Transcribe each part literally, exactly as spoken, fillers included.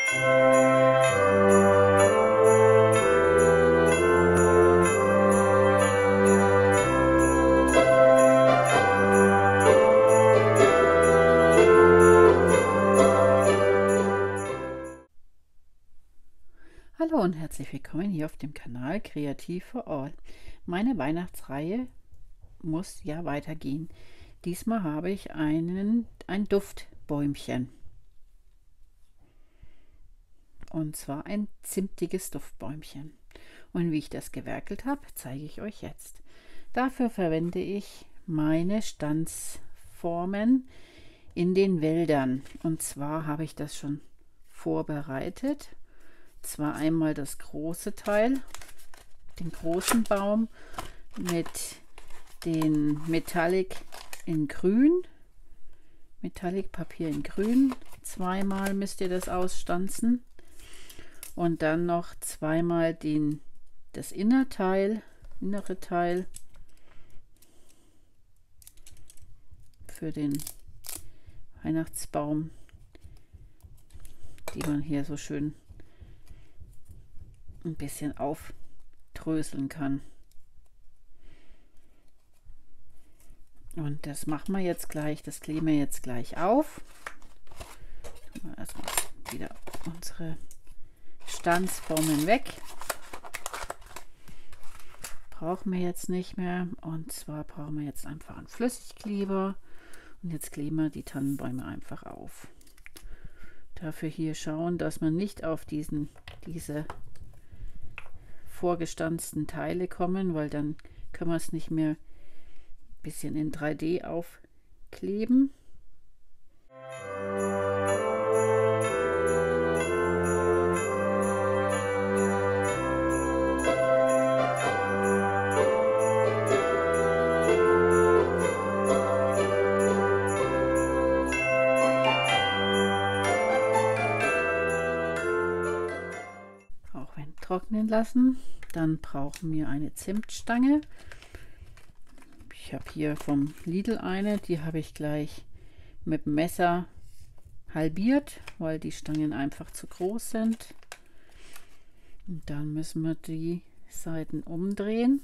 Hallo und herzlich willkommen hier auf dem Kanal Kreativ for All. Meine Weihnachtsreihe muss ja weitergehen. Diesmal habe ich einen, ein Duftbäumchen. Und zwar ein zimtiges Duftbäumchen. Und wie ich das gewerkelt habe, zeige ich euch jetzt. Dafür verwende ich meine Stanzformen in den Wäldern. Und zwar habe ich das schon vorbereitet. Zwar einmal das große Teil, den großen Baum mit den Metallic in grün, Metallic Papier in grün, zweimal müsst ihr das ausstanzen und dann noch zweimal den, das Innerteil, innere Teil für den Weihnachtsbaum, die man hier so schön ein bisschen aufdröseln kann. Und das machen wir jetzt gleich, das kleben wir jetzt gleich auf. Tun wir erstmal wieder unsere Stanzformen weg. Brauchen wir jetzt nicht mehr. Und zwar brauchen wir jetzt einfach einen Flüssigkleber. Und jetzt kleben wir die Tannenbäume einfach auf. Dafür hier schauen, dass man nicht auf diesen, diese vorgestanzten Teile kommen, weil dann können wir es nicht mehr ein bisschen in drei D aufkleben. Trocknen lassen. Dann brauchen wir eine Zimtstange. Ich habe hier vom Lidl eine, die habe ich gleich mit dem Messer halbiert, weil die Stangen einfach zu groß sind. Und dann müssen wir die Seiten umdrehen.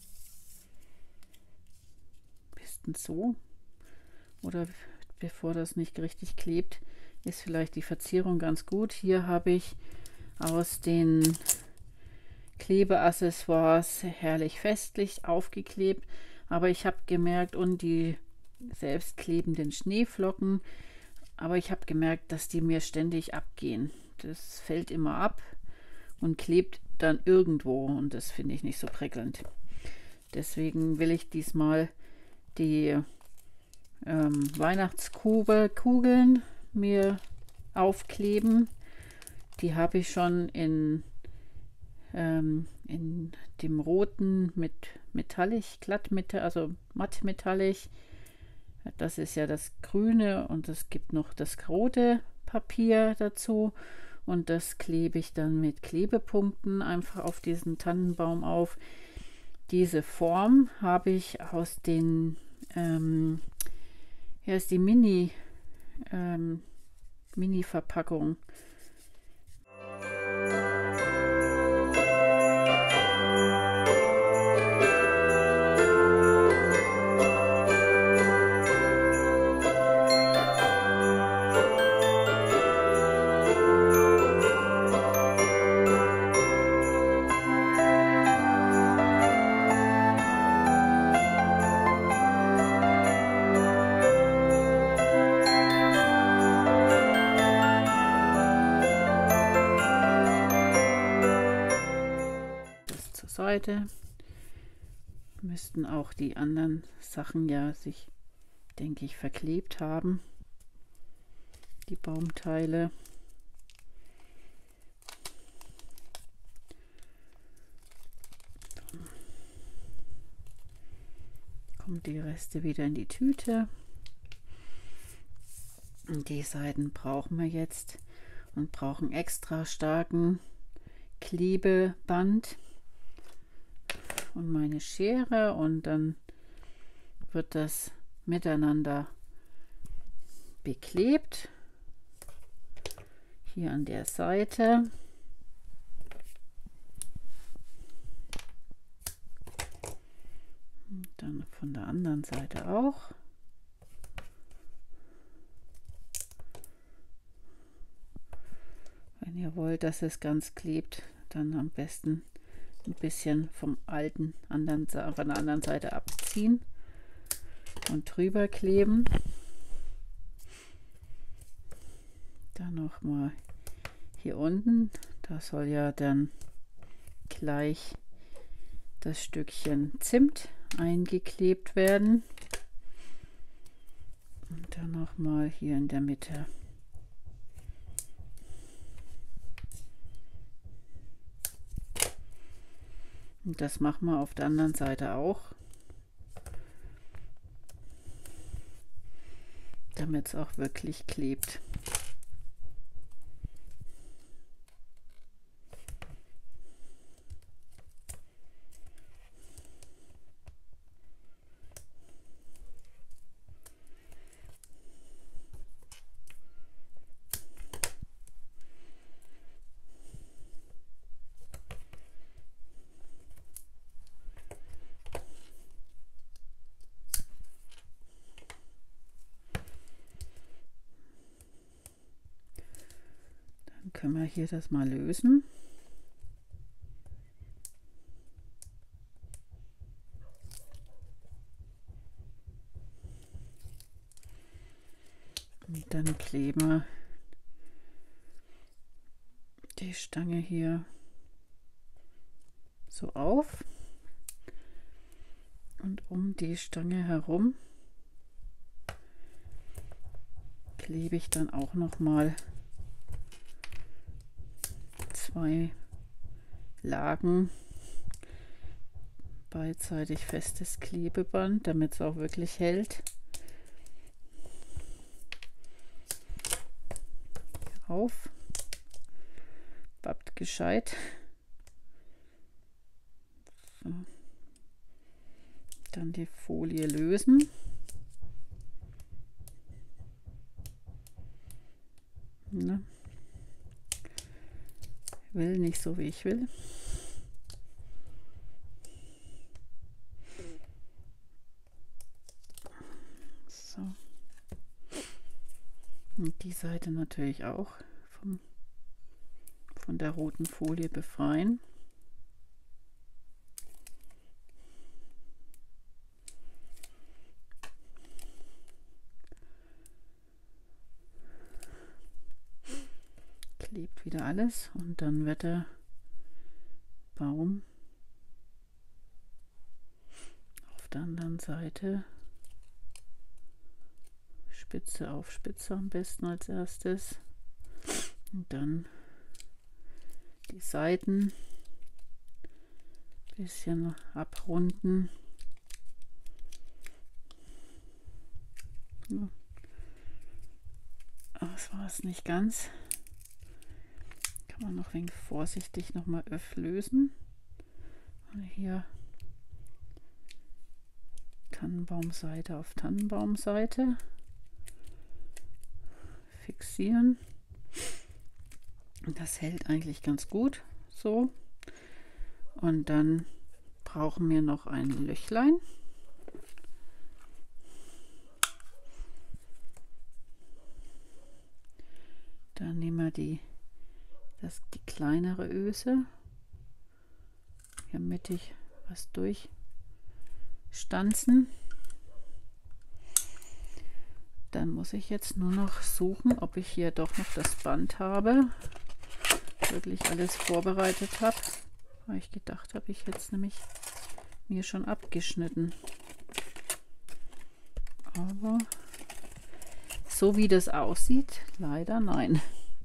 Bisschen so. Oder bevor das nicht richtig klebt, ist vielleicht die Verzierung ganz gut. Hier habe ich aus den Klebeaccessoires herrlich festlich aufgeklebt, aber ich habe gemerkt, und die selbstklebenden Schneeflocken, aber ich habe gemerkt, dass die mir ständig abgehen. Das fällt immer ab und klebt dann irgendwo und das finde ich nicht so prickelnd. Deswegen will ich diesmal die ähm, Weihnachtskugeln mir aufkleben. Die habe ich schon in ähm, in dem roten mit Metallic, Glattmetall, also mattmetallic. Das ist ja das grüne und es gibt noch das rote Papier dazu und das klebe ich dann mit Klebepunkten einfach auf diesen Tannenbaum auf. Diese Form habe ich aus den ähm, hier ist die Mini ähm, Mini Verpackung. Seite. Müssten auch die anderen Sachen ja sich, denke ich, verklebt haben. Die Baumteile. Kommt die Reste wieder in die Tüte. Und die Seiten brauchen wir jetzt und brauchen extra starken Klebeband und meine Schere und dann wird das miteinander beklebt. hier an der Seite. Und dann von der anderen Seite auch. Wenn ihr wollt, dass es ganz klebt, dann am besten ein bisschen vom alten anderen, von der anderen Seite abziehen und drüber kleben. Dann noch mal hier unten, da soll ja dann gleich das Stückchen Zimt eingeklebt werden. Und dann noch mal hier in der Mitte. Und das machen wir auf der anderen Seite auch, damit es auch wirklich klebt. Können wir hier das mal lösen. Und dann kleben wir die Stange hier so auf und um die Stange herum klebe ich dann auch noch mal zwei Lagen beidseitig festes Klebeband, damit es auch wirklich hält, auf. Bappt gescheit. So. Dann die Folie lösen. Ne? Will nicht so, wie ich will. So. Und die Seite natürlich auch vom, von der roten Folie befreien. Klebt wieder alles und dann wird der Baum auf der anderen Seite Spitze auf Spitze am besten als erstes und dann die Seiten ein bisschen abrunden. Ja. Aber das war es nicht ganz. Kann man noch ein wenig vorsichtig noch mal lösen. Und hier Tannenbaumseite auf Tannenbaumseite fixieren. Das hält eigentlich ganz gut so. Und dann brauchen wir noch ein Löchlein. Dann nehmen wir die, das, die kleinere Öse. Hier mittig was durchstanzen. Dann muss ich jetzt nur noch suchen, ob ich hier doch noch das Band habe. Wirklich alles vorbereitet habe. Weil ich gedacht habe, ich jetzt nämlich mir schon abgeschnitten. Aber so wie das aussieht, leider nein.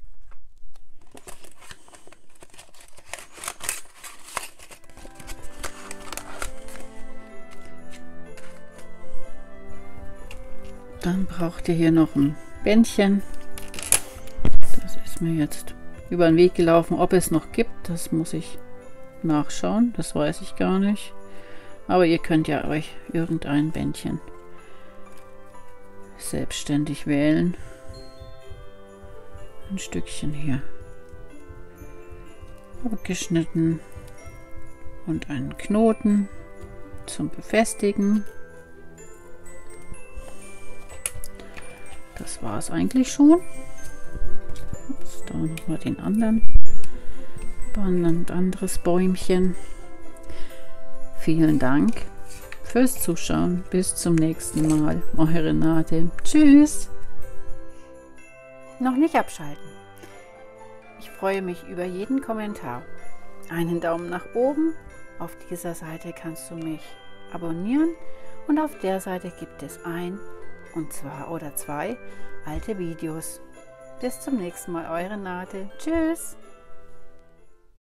Dann braucht ihr hier noch ein Bändchen. Das ist mir jetzt über den Weg gelaufen. Ob es noch gibt, das muss ich nachschauen. Das weiß ich gar nicht. Aber ihr könnt ja euch irgendein Bändchen selbstständig wählen. ein Stückchen hier abgeschnitten und einen Knoten zum Befestigen. Das war es eigentlich schon. Jetzt da nochmal den anderen, ein anderes Bäumchen. Vielen Dank fürs Zuschauen. Bis zum nächsten Mal. Eure Renate. Tschüss. Noch nicht abschalten. Ich freue mich über jeden Kommentar. Einen Daumen nach oben. Auf dieser Seite kannst du mich abonnieren und auf der Seite gibt es ein und zwei oder zwei alte Videos. Bis zum nächsten Mal, eure Renate. Tschüss.